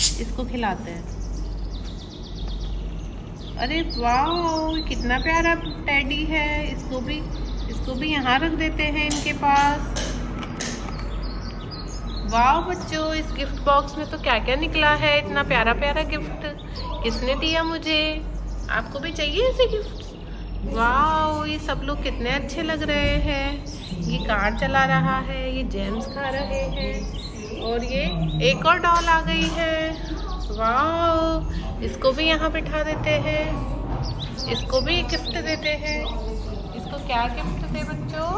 इसको खिलाते हैं। अरे वाह, कितना प्यारा टेडी है। इसको भी यहाँ रख देते हैं इनके पास। वाह बच्चों, इस गिफ्ट बॉक्स में तो क्या क्या निकला है। इतना प्यारा प्यारा गिफ्ट किसने दिया मुझे। आपको भी चाहिए ऐसे गिफ्ट? वाह, ये सब लोग कितने अच्छे लग रहे हैं। ये कार चला रहा है, ये जेम्स खा रहे हैं, और ये एक और डॉल आ गई है। वाह, इसको भी यहाँ बिठा देते हैं। इसको भी गिफ्ट देते हैं। इसको क्या गिफ्ट दे बच्चों?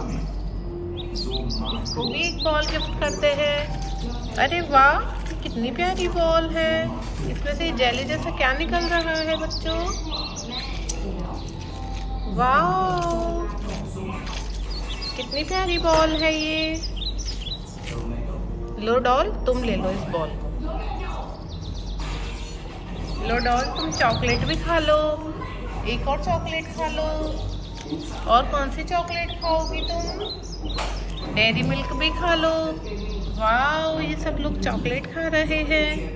इसको भी एक बॉल गिफ्ट करते हैं। अरे वाह, कितनी प्यारी बॉल है। इसमें से जेली जैसा क्या निकल रहा है बच्चों? वाह, कितनी प्यारी बॉल है ये। लो डॉल, तुम ले लो इस बॉल को। लो डॉल, तुम चॉकलेट भी खा लो। एक और चॉकलेट खा लो। और कौन सी चॉकलेट खाओगी तुम? डेयरी मिल्क भी खा लो। वाह, ये सब लोग चॉकलेट खा रहे हैं।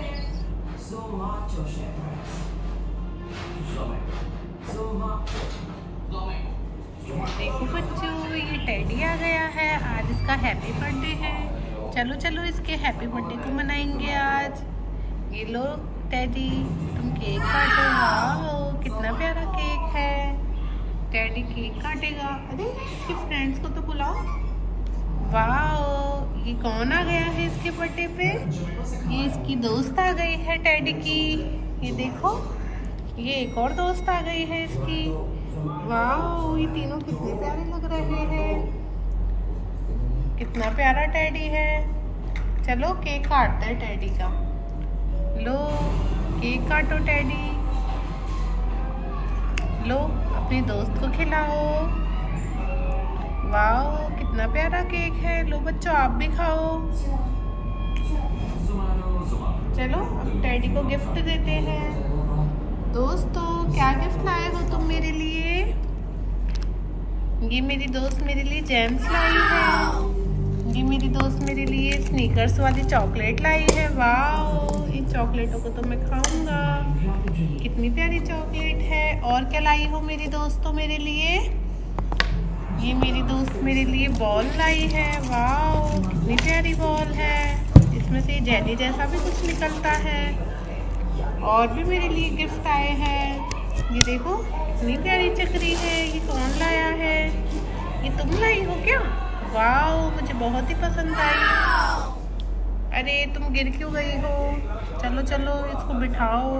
देखो बच्चों, ये टेडी आ गया है। आज इसका हैप्पी बर्थडे है। चलो चलो, इसके हैप्पी बर्थडे को मनाएंगे आज। ये लो टेडी, तुम केक काटो। वाह, कितना प्यारा केक है। टेडी केक काटेगा। अरे, इसके फ्रेंड्स को तो बुलाओ। वाह, ये कौन आ गया है इसके बर्थडे पे? ये इसकी दोस्त आ गई है टेडी की। ये देखो, ये एक और दोस्त आ गई है इसकी। वाह, ये तीनों कितने प्यारे लग रहे हैं। कितना प्यारा टेडी है। चलो केक काटते हैं टेडी का। लो, केक काटो टेडी। लो, अपनी दोस्त को खिलाओ। वाह, कितना प्यारा केक है। लो बच्चों, आप भी खाओ। चलो, अब टेडी को गिफ्ट देते हैं। दोस्तों, क्या गिफ्ट लाए हो तुम मेरे लिए? ये मेरी दोस्त मेरे लिए जेम्स लाई है। ये मेरी दोस्त मेरे लिए स्नीकर्स वाली चॉकलेट लाई है। वाह, इन चॉकलेटों को तो मैं खाऊंगा। कितनी प्यारी चॉकलेट है। और क्या लाई हो मेरी दोस्तों मेरे लिए? ये मेरी दोस्त मेरे लिए बॉल लाई है। वाह, कितनी प्यारी बॉल है। इसमें से जेली जैसा भी कुछ निकलता है। और भी मेरे लिए गिफ्ट आए हैं। ये देखो, कितनी प्यारी चक्री है। ये कौन लाया है? ये तुम लाई हो क्या? वाह, मुझे बहुत ही पसंद आई। अरे, तुम गिर क्यों गई हो? चलो चलो, इसको बिठाओ।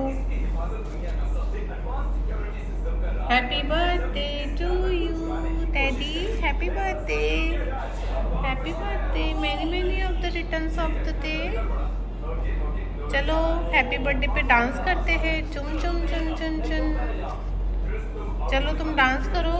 Happy birthday to you Teddy. Happy birthday. Happy birthday. Many of the returns of the day. चलो, हैप्पी बर्थडे पे डांस करते हैं। चुम चुम चुम चुम चुम। चलो, तुम डांस करो।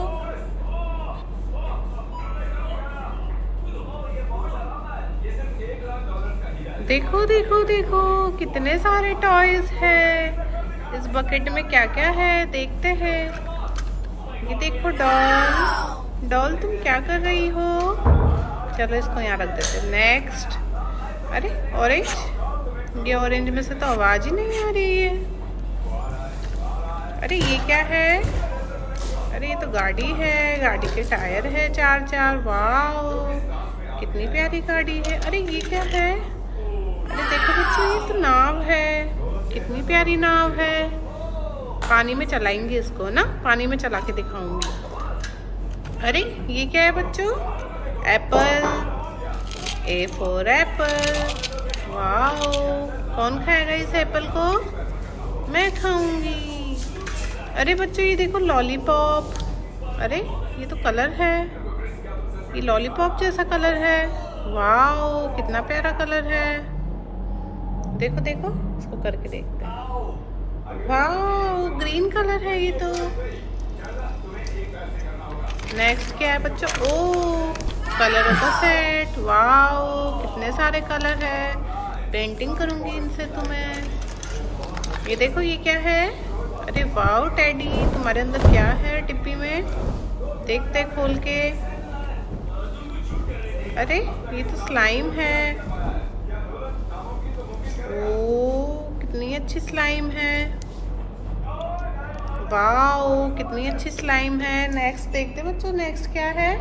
देखो देखो देखो, कितने सारे टॉयज है। इस बकेट में क्या क्या है देखते हैं। ये देखो डॉल। डॉल, तुम क्या कर रही हो? चलो, इसको यहाँ रख देते हैं। नेक्स्ट। अरे, ऑरेंज। ये ऑरेंज में से तो आवाज ही नहीं आ रही है। अरे, ये क्या है? अरे, ये तो गाड़ी है। गाड़ी के टायर है 4-4। वाह, कितनी प्यारी गाड़ी है। अरे, ये क्या है? अरे देखो बच्चों, ये तो नाव है। कितनी प्यारी नाव है। पानी में चलाएंगे इसको ना, पानी में चला के दिखाऊंगी। अरे, ये क्या है बच्चों? एप्पल। A for apple. वाह, कौन खाएगा इस एप्पल को? मैं खाऊंगी। अरे बच्चों, ये देखो लॉलीपॉप। अरे, ये तो कलर है। ये लॉलीपॉप जैसा कलर है। वाह, कितना प्यारा कलर है। देखो देखो, इसको करके देखते हैं। वाह, ग्रीन कलर है ये तो। नेक्स्ट क्या है बच्चों? ओ, कलर का सेट। वाह, कितने सारे कलर है। पेंटिंग करूंगी इनसे तो मैं। ये देखो, ये क्या है? अरे वाह टेडी, तुम्हारे अंदर क्या है डिब्बी में? देखते खोल के। अरे, ये तो स्लाइम है। ओ अच्छी स्लाइम है। वाओ कितनी अच्छी स्लाइम है। नेक्स्ट देखते बच्चों, नेक्स्ट क्या है।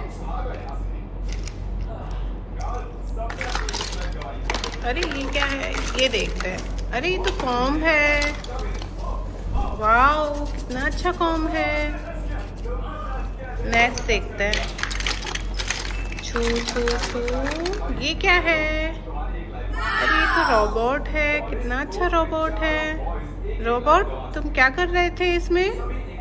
अरे ये क्या है, ये देखते हैं। अरे ये तो फॉर्म है। वाओ कितना अच्छा फॉर्म है। नेक्स्ट देखते हैं। छू छू छू, ये क्या है। अरे ये तो रोबोट है, कितना अच्छा रोबोट है। रोबोट तुम क्या कर रहे थे इसमें।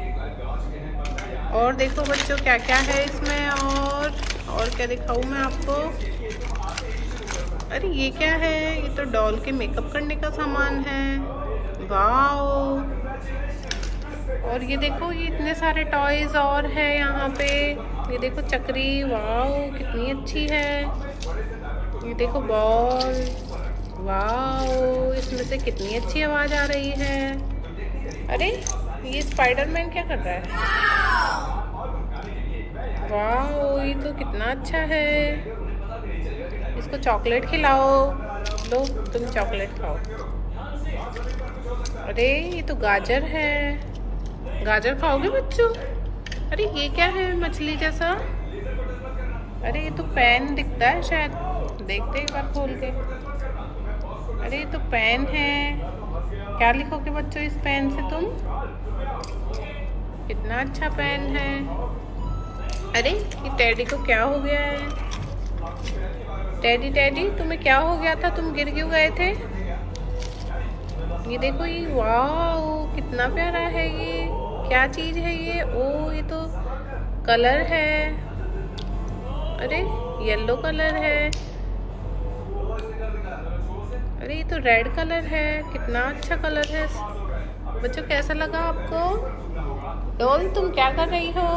और देखो बच्चों क्या क्या है इसमें। और क्या दिखाऊं मैं आपको। अरे ये क्या है, ये तो डॉल के मेकअप करने का सामान है। वाओ। और ये देखो, ये इतने सारे टॉयज और है यहाँ पे। ये देखो चक्री, वाओ कितनी अच्छी है। ये देखो बॉल, वाओ इसमें से कितनी अच्छी आवाज आ रही है। अरे ये स्पाइडरमैन क्या कर रहा है। वाओ ये तो कितना अच्छा है। इसको चॉकलेट खिलाओ। लो तुम चॉकलेट खाओ। अरे ये तो गाजर है, गाजर खाओगे बच्चों। अरे ये क्या है, मछली जैसा। अरे ये तो पेन दिखता है शायद, देखते एक बार खोल के। अरे ये तो पेन है। क्या लिखोगे बच्चों इस पेन से तुम। कितना अच्छा पेन है। अरे ये टेडी को क्या हो गया है। टेडी टेडी तुम्हें क्या हो गया था, तुम गिर क्यों गए थे। ये देखो ये, वाओ कितना प्यारा है। ये क्या चीज है ये। ओ ये तो कलर है। अरे येलो कलर है। अरे ये तो रेड कलर है, कितना अच्छा कलर है। बच्चों कैसा लगा आपको। डॉल तुम क्या कर रही हो।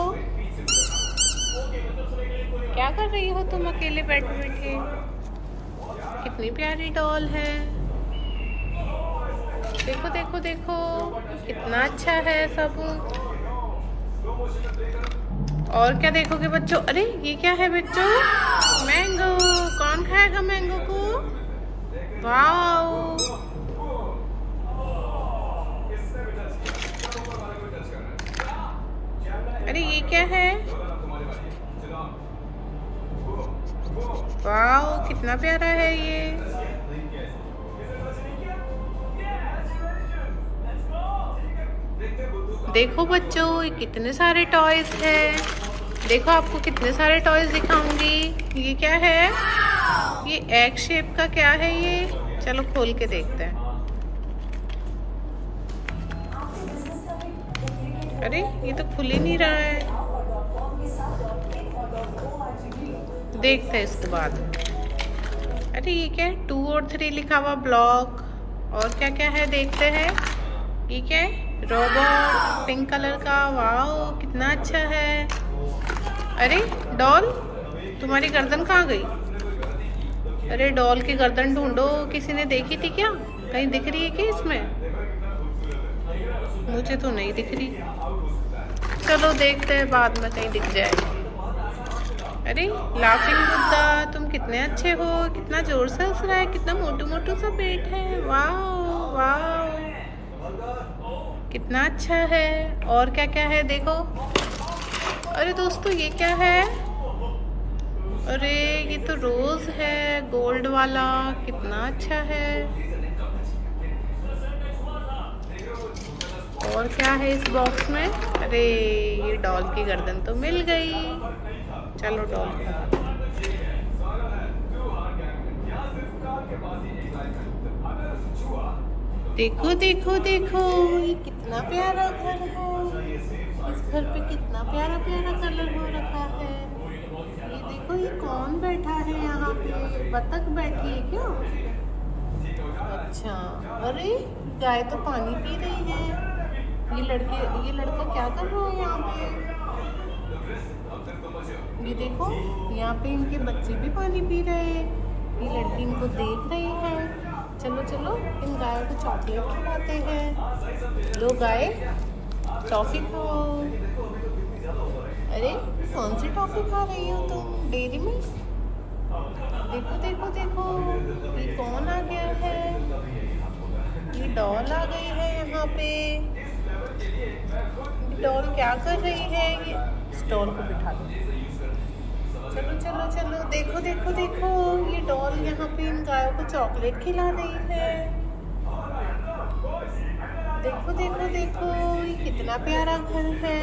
क्या कर रही हो तुम अकेले बैठे बैठे। कितनी प्यारी डॉल है। देखो देखो देखो कितना अच्छा है सब। और क्या देखोगे बच्चों। अरे ये क्या है बच्चों, मैंगो। कौन खाएगा मैंगो को। वाओ। अरे ये क्या है। वाओ कितना प्यारा है ये। देखो बच्चों ये कितने सारे टॉयज है। देखो आपको कितने सारे टॉयज दिखाऊंगी। ये क्या है, ये एग शेप का क्या है ये। चलो खोल के देखते हैं। अरे ये तो खुल ही नहीं रहा है। देखते हैं इसके बाद। अरे ये क्या है, 2 और 3 लिखा हुआ ब्लॉक। और क्या क्या है देखते हैं। ये क्या है, रोबोट पिंक कलर का। वाओ कितना अच्छा है। अरे डॉल तुम्हारी गर्दन कहाँ गई। अरे डॉल की गर्दन ढूंढो, किसी ने देखी थी क्या, कहीं दिख रही है क्या इसमें। मुझे तो नहीं दिख रही। चलो देखते हैं बाद में कहीं दिख जाए। अरे लाफिंग बुद्धा तुम कितने अच्छे हो, कितना जोर से हंस रहा है, कितना मोटू मोटू सा पेट है। वाओ वाओ कितना अच्छा है। और क्या क्या है देखो। अरे दोस्तों ये क्या है। अरे ये तो रोज है, गोल्ड वाला, कितना अच्छा है। और क्या है इस बॉक्स में। अरे ये डॉल की गर्दन तो मिल गई। चलो डॉल देखो देखो देखो, ये कितना प्यारा घर है। इस घर पे कितना प्यारा प्यारा कलर हो रखा है। ये देखो ये कौन बैठा है यहाँ पे, बतख बैठी है क्या। अच्छा, अरे गाय तो पानी पी रही है। ये लड़का क्या कर रहा है यहाँ पे। ये देखो यहाँ पे इनके बच्चे भी पानी पी रहे हैं। ये लड़की इनको देख रही है। चलो चलो इन गायों को चॉकलेट खिलाते हैं। लो गाय टॉफी खाओ। अरे कौन सी टॉफी खा रही हो तुम, डेयरी मिल्क। देखो देखो देखो ये कौन आ गया है। ये डॉल आ गई है यहाँ पे। डॉल क्या कर रही है? ये स्टॉल को बिठा दो। चलो चलो चलो, देखो देखो देखो, ये डॉल यहाँ पे इन गायों को चॉकलेट खिला रही है। देखो देखो देखो, ये कितना प्यारा घर है।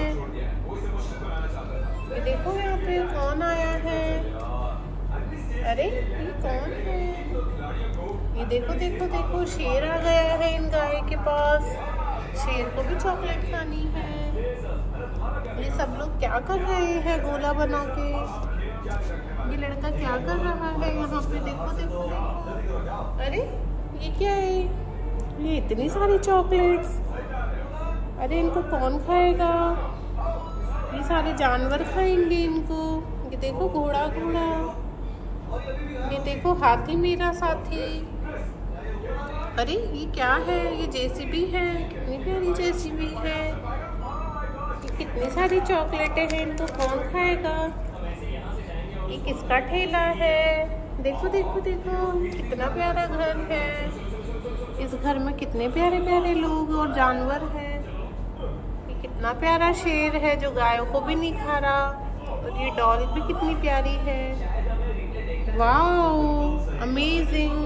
ये देखो यहाँ पे कौन आया है? अरे ये कौन है? ये देखो देखो देखो, शेर आ गया है इन गाय के पास। शेर को भी चॉकलेट खानी है। ये सब लोग क्या कर रहे हैं गोला बना के? ये लड़का क्या कर रहा है यहाँ पे? देखो देखो देखो, अरे ये क्या है? ये इतनी सारी चॉकलेट्स। अरे इनको कौन खाएगा? ये सारे जानवर खाएंगे इनको। ये देखो घोड़ा घोड़ा, ये देखो हाथी मेरा साथी। अरे ये क्या है? ये जेसीबी है, कितनी प्यारी जेसीबी है। ये कितनी सारी चॉकलेटें हैं, इनको कौन खाएगा? ये किसका ठेला है? देखो देखो देखो, कितना प्यारा घर है। इस घर में कितने प्यारे प्यारे लोग और जानवर हैं। ये कितना प्यारा शेर है जो गायों को भी नहीं खा रहा। और ये डॉल भी कितनी प्यारी है। Wow, amazing.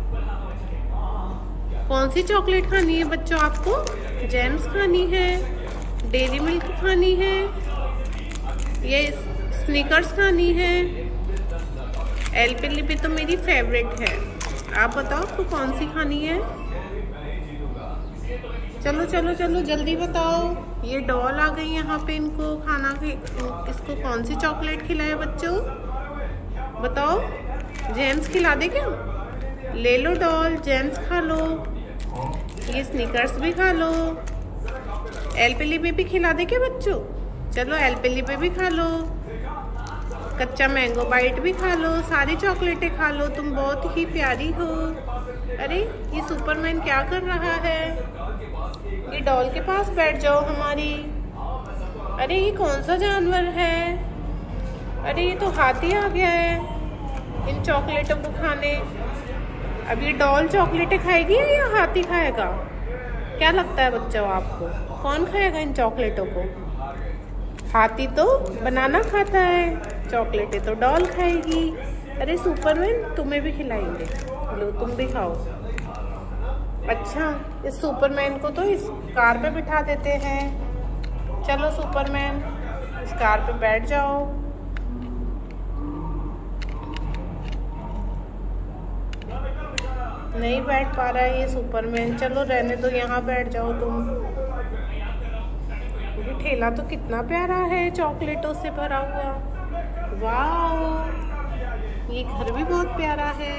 कौन सी चॉकलेट खानी है बच्चों आपको? जेम्स खानी है, डेयरी मिल्क खानी है, ये स्निकर्स खानी है? एलपेनलिबे तो मेरी फेवरेट है। आप बताओ आपको कौन सी खानी है? चलो चलो चलो जल्दी बताओ। ये डॉल आ गई यहाँ पे, इनको खाना इसको कौन सी चॉकलेट खिलाए बच्चों? बताओ। जेम्स खिला दे क्या? ले लो डॉल, जेम्स खा लो। ये स्निकर्स भी खा लो। एलपेनलिबे भी खिला दे क्या बच्चों? चलो एलपेनलिबे भी खा लो। कच्चा मैंगो बाइट भी खा लो। सारी चॉकलेटें खा लो, तुम बहुत ही प्यारी हो। अरे ये सुपरमैन क्या कर रहा है? ये डॉल के पास बैठ जाओ हमारी। अरे ये कौन सा जानवर है? अरे ये तो हाथी आ गया है इन चॉकलेटों को खाने। अब ये डॉल चॉकलेटें खाएगी या हाथी खाएगा? क्या लगता है बच्चों आपको, कौन खाएगा इन चॉकलेटों को? हाथी तो बनाना खाता है, चॉकलेटें तो डॉल खाएगी। अरे सुपरमैन तुम्हें भी खिलाएंगे, लो तुम भी खाओ। अच्छा, इस सुपरमैन को तो इस कार पे बिठा देते हैं। चलो सुपरमैन, इस कार पे बैठ जाओ। नहीं बैठ पा रहा है ये सुपरमैन। चलो रहने दो, यहाँ बैठ जाओ तुम। ये ठेला तो कितना प्यारा है, चॉकलेटों से भरा हुआ। वाओ, ये घर भी बहुत प्यारा है।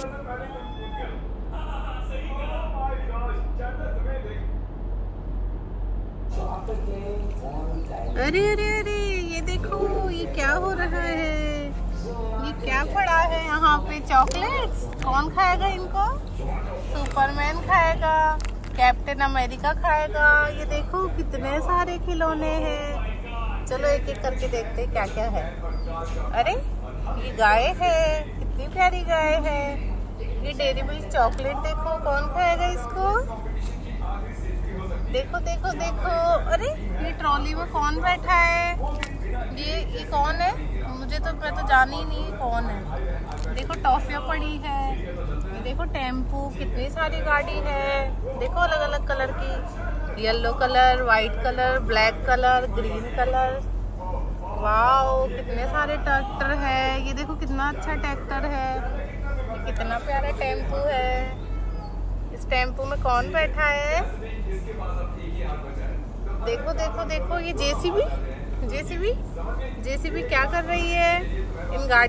अरे अरे अरे, ये देखो ये क्या हो रहा है? ये क्या पड़ा है यहाँ पे? चॉकलेट्स। कौन खाएगा इनको? सुपरमैन खाएगा, कैप्टन अमेरिका खाएगा। ये देखो कितने सारे खिलौने हैं। चलो एक एक करके देखते हैं क्या क्या है। अरे ये गाय है, कितनी प्यारी गाय है। ये डेयरी मिल्क चॉकलेट देखो, कौन खाएगा इसको? देखो देखो देखो। अरे ये ट्रॉली में कौन बैठा है? ये कौन है? मैं तो जानी ही नहीं कौन है। देखो टॉफियाँ पड़ी है। ये देखो टेम्पू, कितनी सारी गाड़ी है। देखो अलग अलग कलर की, yellow colour, white colour, black colour, green colour. Wow, कितने सारे ट्रैक्टर है। ये देखो कितना अच्छा ट्रैक्टर है। ये कितना प्यारा टेम्पू है। इस टेम्पू में कौन बैठा है? देखो देखो देखो, ये जेसीबी क्या कर रही है? इन गाड़ी